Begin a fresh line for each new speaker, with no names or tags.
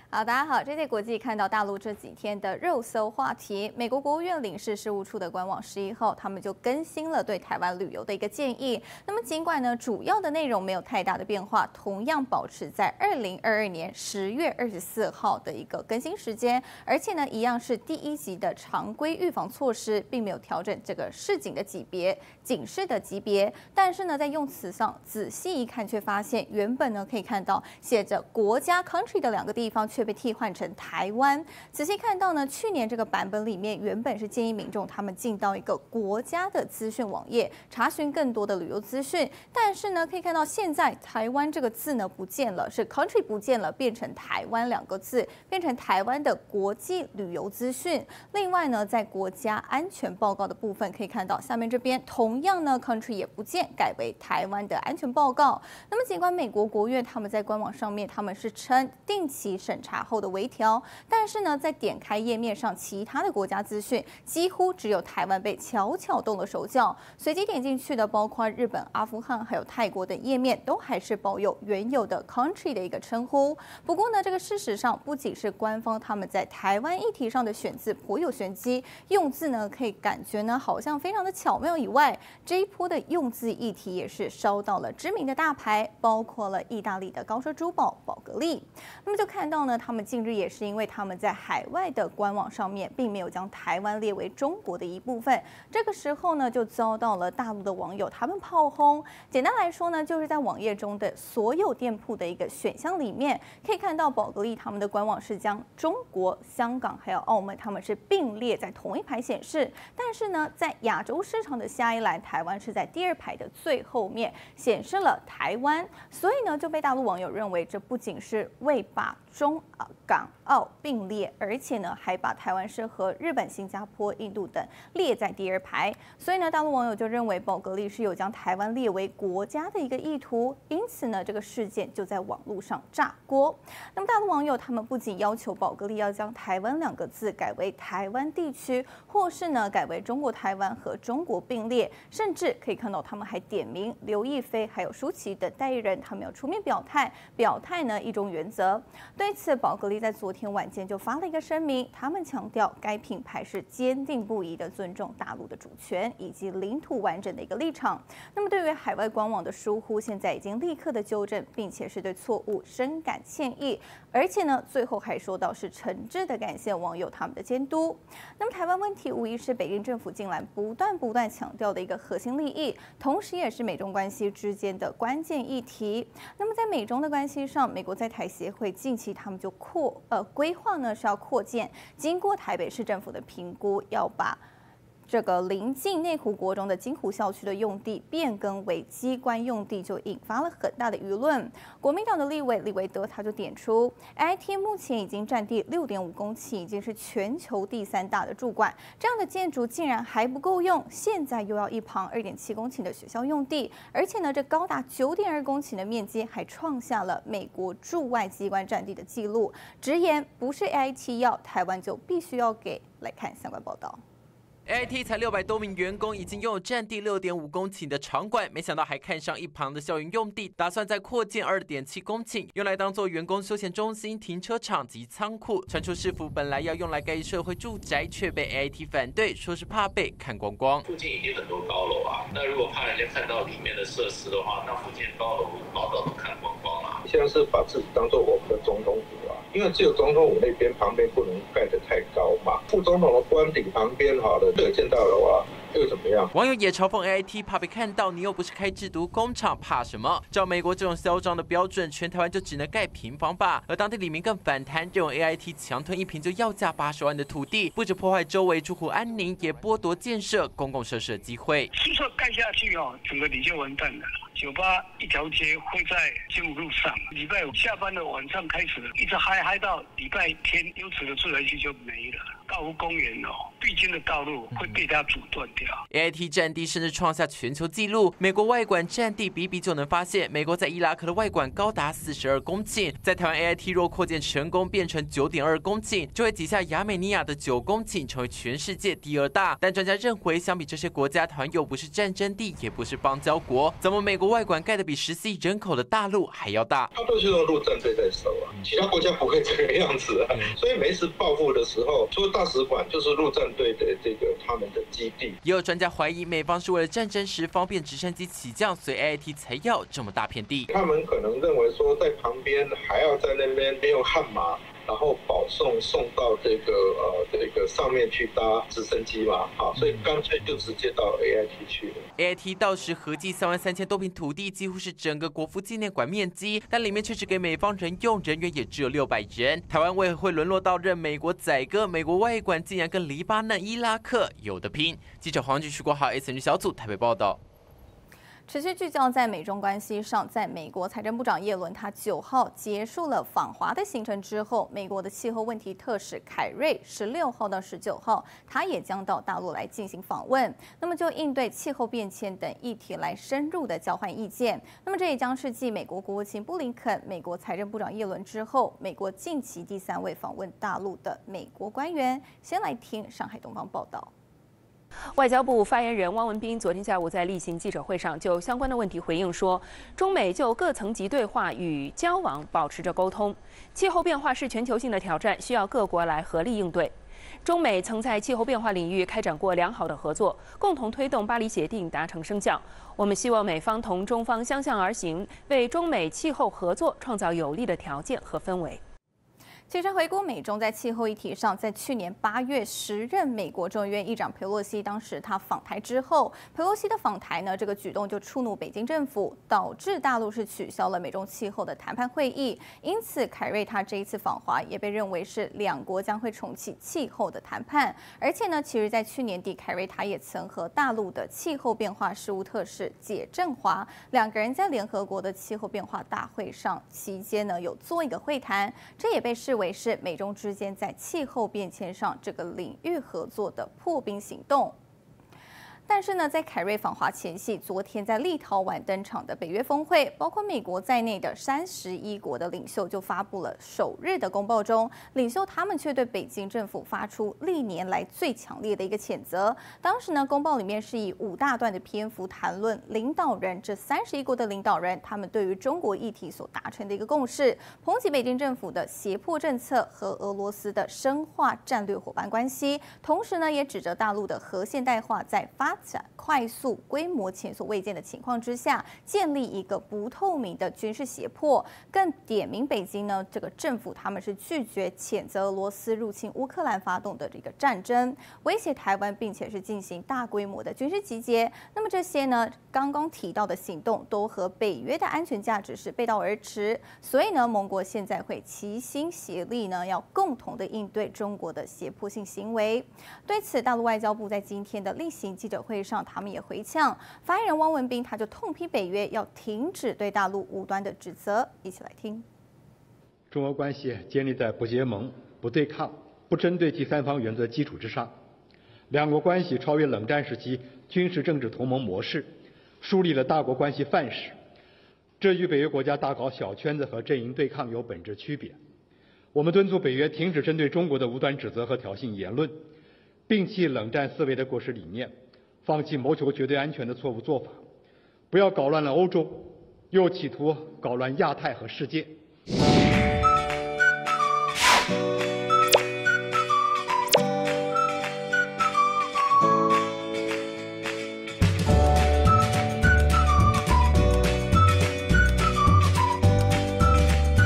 好，大家好，这节国际看到大陆这几天的热搜话题，美国国务院领事事务处的官网11号，他们就更新了对台湾旅游的一个建议。那么尽管呢，主要的内容没有太大的变化，同样保持在2022年10月24号的一个更新时间，而且呢，一样是第1级的常规预防措施，并没有调整这个示警的级别、警示的级别。但是呢，在用词上仔细一看，却发现原本呢可以看到写着国家 country 的2个地方，却被替换成台湾。仔细看到呢，去年这个版本里面原本是建议民众他们进到一个国家的资讯网页查询更多的旅游资讯，但是呢，可以看到现在台湾这个字呢不见了，是 country 不见了，变成台湾2个字，变成台湾的国际旅游资讯。另外呢，在国家安全报告的部分，可以看到下面这边同样呢 country 也不见，改为台湾的安全报告。那么尽管美国国务院他们在官网上面他们是称定期审查后的微调，但是呢，在点开页面上，其他的国家资讯几乎只有台湾被悄悄动了手脚。随机点进去的，包括日本、阿富汗还有泰国等页面，都还是保有原有的 country 的一个称呼。不过呢，这个事实上不仅是官方他们在台湾议题上的选字颇有玄机，用字呢可以感觉呢好像非常的巧妙以外，这一波的用字议题也是烧到了知名的大牌，包括了意大利的高奢珠宝宝格丽。那么就看到呢，他们近日也是因为他们在海外的官网上面并没有将台湾列为中国的一部分，这个时候呢就遭到了大陆的网友他们炮轰。简单来说呢，就是在网页中的所有店铺的一个选项里面，可以看到宝格丽他们的官网是将中国、香港还有澳门他们是并列在同一排显示，但是呢，在亚洲市场的下一栏，台湾是在第2排的最后面显示了台湾，所以呢就被大陆网友认为这不仅是为把中港澳并列，而且呢还把台湾是和日本、新加坡、印度等列在第2排，所以呢大陆网友就认为宝格丽是有将台湾列为国家的一个意图，因此呢这个事件就在网络上炸锅。那么大陆网友他们不仅要求宝格丽要将台湾2个字改为台湾地区，或是呢改为中国台湾和中国并列，甚至可以看到他们还点名刘亦菲还有舒淇等代言人，他们要出面表态呢一中原则。对此，宝格丽在昨天晚间就发了一个声明，他们强调该品牌是坚定不移的尊重大陆的主权以及领土完整的一个立场。那么对于海外官网的疏忽，现在已经立刻的纠正，并且是对错误深感歉意，而且呢最后还说到是诚挚的感谢网友他们的监督。那么台湾问题无疑是北京政府近来不断强调的一个核心利益，同时也是美中关系之间的关键议题。那么在美中的关系上，美国在台协会近期他们就规划呢是要扩建，经过台北市政府的评估，要把这个临近内湖国中的金湖校区的用地变更为机关用地，就引发了很大的舆论。国民党的立委李维德他就点出 ，AIT 目前已经占地6.5公顷，已经是全球第3大的驻馆，这样的建筑竟然还不够用，现在又要一旁2.7公顷的学校用地，而且呢，这高达9.2公顷的面积还创下了美国驻外机关占地的记录。直言不是 AIT 要，台湾就必须要给。来看相关报道。
AIT 才600多名员工，已经拥有占地6.5公顷的场馆，没想到还看上一旁的校园用地，打算再扩建2.7公顷，用来当做员工休闲中心、停车场及仓库。传出市府本来要用来盖社会住宅，却被 AIT 反对，说是怕被看光光。
附近已经很多高楼啊，那如果怕人家看到里面的设施的话，那附近高楼老早都看光光了。
现在是把自己当做我们的总统府啊，因为只有总统府那边旁边不能盖得太高嘛，副总统的官邸旁边好了。见到的话又怎么样？
网友也嘲讽 AIT 怕被看到，你又不是开制毒工厂，怕什么？照美国这种嚣张的标准，全台湾就只能盖平房吧。而当地里民更反弹，认为 AIT 强吞一坪就要价80万的土地，不止破坏周围住户安宁，也剥夺建设公共设施的机会。
宿舍盖下去整个里就完蛋了。酒吧一条街会在金湖路上，礼拜五下班的晚上开始，一直嗨到礼拜天，优质的住宅区就没了。 高湖公园必经的道路会被它阻断掉。
AIT 占地甚至创下全球纪录，美国外馆占地比比就能发现，美国在伊拉克的外馆高达42公顷，在台湾 AIT 若扩建成功变成9.2公顷，就会挤下亚美尼亚的9公顷，成为全世界第2大。但专家认为，相比这些国家，台湾又不是战争地，也不是邦交国，怎么美国外馆盖得比14亿人口的大陆还要大？
他都是用陆战队在守啊，其他国家不会这个样子啊。所以每一次报复的时候，除了大使馆，就是陆战队的他们的基地。
也有专家怀疑，美方是为了战争时方便直升机起降，所以 AIT 才要这么大片地。
他们可能认为说，在旁边还要在那边利用悍马，然后保送到这个上面去搭直升机嘛，好，所以干脆就直接到 AIT 去了。
AIT 到时合计33000多坪土地，几乎是整个国父纪念馆面积，但里面却只给美方人用，人员也只有600人。台湾为何会沦落到任美国宰割？美国外馆竟然跟黎巴嫩、伊拉克有得拼。记者黄俊旭、郭浩 SNG 小组台北报道。
持续聚焦在美中关系上，在美国财政部长耶伦他9号结束了访华的行程之后，美国的气候问题特使凯瑞16号到19号，他也将到大陆来进行访问，那么就应对气候变迁等议题来深入的交换意见。那么这也将是继美国国务卿布林肯、美国财政部长耶伦之后，美国近期第3位访问大陆的美国官员。先来听上海东方报道。
外交部发言人汪文斌昨天下午在例行记者会上就相关的问题回应说，中美就各层级对话与交往保持着沟通。气候变化是全球性的挑战，需要各国来合力应对。中美曾在气候变化领域开展过良好的合作，共同推动巴黎协定达成生效。我们希望美方同中方相向而行，为中美气候合作创造有利的条件和氛围。
其实回顾美中在气候议题上，在去年8月时任美国众议院议长裴洛西当时他访台之后，裴洛西的访台呢，这个举动就触怒北京政府，导致大陆是取消了美中气候的谈判会议。因此，凯瑞他这一次访华也被认为是两国将会重启气候的谈判。而且呢，其实在去年底，凯瑞他也曾和大陆的气候变化事务特使解振华两个人在联合国的气候变化大会上期间呢，有做一个会谈，这也被视为是美中之间在气候变迁上这个领域合作的破冰行动。但是呢，在凯瑞访华前夕，昨天在立陶宛登场的北约峰会，包括美国在内的31国的领袖就发布了首日的公报中，领袖他们却对北京政府发出历年来最强烈的一个谴责。当时呢，公报里面是以5大段的篇幅谈论领导人这31国的领导人他们对于中国议题所达成的一个共识，抨击北京政府的胁迫政策和俄罗斯的深化战略伙伴关系，同时呢，也指责大陆的核现代化在发展快速、规模前所未见的情况之下，建立一个不透明的军事胁迫，更点名北京呢这个政府他们是拒绝谴责俄罗斯入侵乌克兰发动的这个战争，威胁台湾，并且是进行大规模的军事集结。那么这些呢刚刚提到的行动都和北约的安全价值是背道而驰，所以呢盟国现在会齐心协力呢，要共同的应对中国的胁迫性行为。对此，大陆外交部在今天的例行记者会上，他们也回呛，发言人汪文斌他就痛批北约要停止对大陆无端的指责。一起来听。
中俄关系建立在不结盟、不对抗、不针对第三方原则基础之上，两国关系超越冷战时期军事政治同盟模式，树立了大国关系范式。这与北约国家大搞小圈子和阵营对抗有本质区别。我们敦促北约停止针对中国的无端指责和挑衅言论，摒弃冷战思维的过时理念，放弃谋求绝对安全的错误做法，不要搞乱了欧洲，又企图搞乱亚太和世界。